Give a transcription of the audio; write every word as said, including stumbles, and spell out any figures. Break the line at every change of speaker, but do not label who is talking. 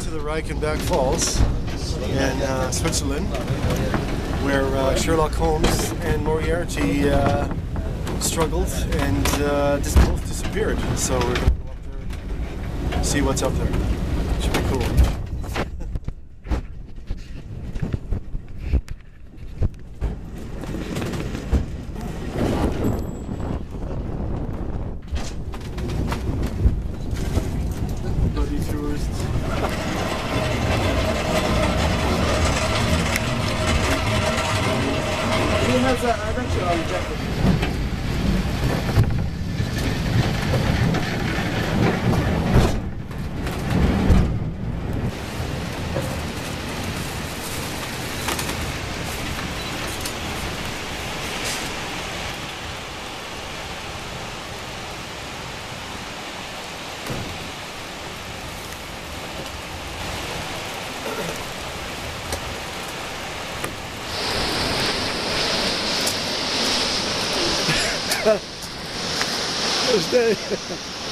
to the Reichenbach Falls in uh, Switzerland, where uh, Sherlock Holmes and Moriarty uh, struggled and uh, just both disappeared. So we're going to go up there, see what's up there. Should be cool.
He has an adventure on the jacket.
Stay.